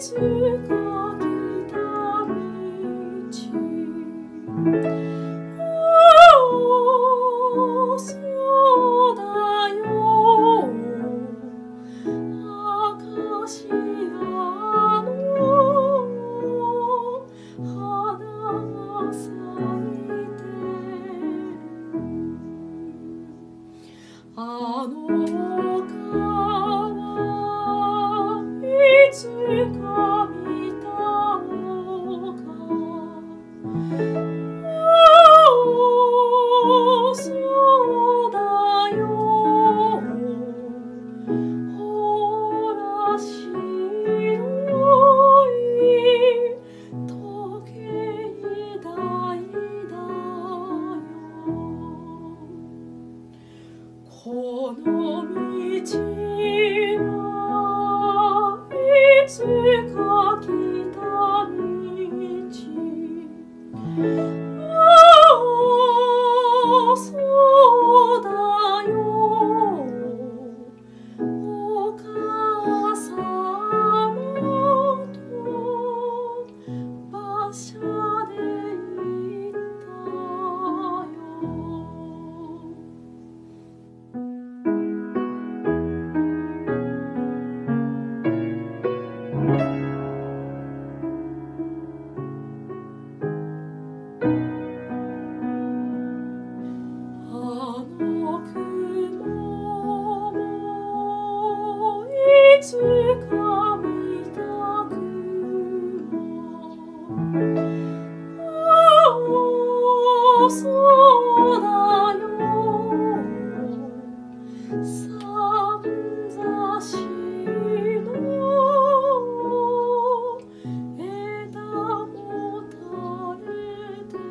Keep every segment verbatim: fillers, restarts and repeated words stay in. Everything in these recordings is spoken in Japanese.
つか来た道そうだよアカシアの花が咲いてるあの川いつか見たのかそうだよほら白い時計台だよこの道はいつか来た道そうだよお母様と馬車で行ったよあの雲もいつか見た雲ああそうだよさんざしの枝も垂れて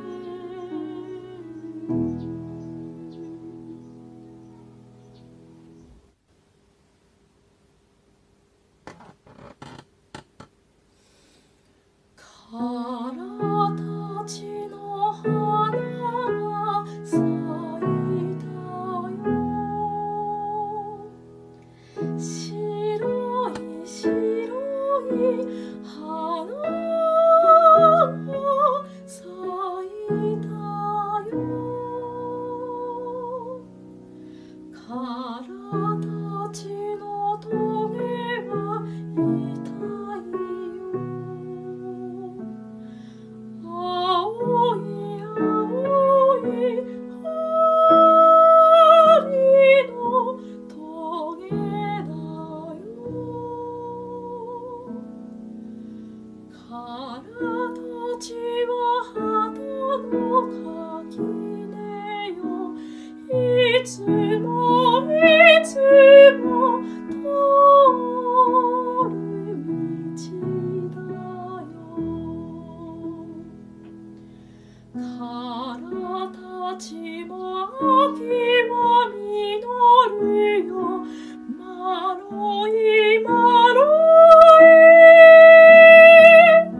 からたちの花が咲いたよ白い白い花が咲いたよからたちの棘は痛いよ青い青い針の棘だよからたちは旗の垣根よいつもいつも通る道だよからたちも秋は実るよまろいまろい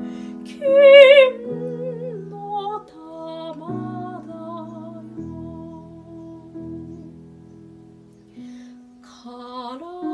金の玉だよから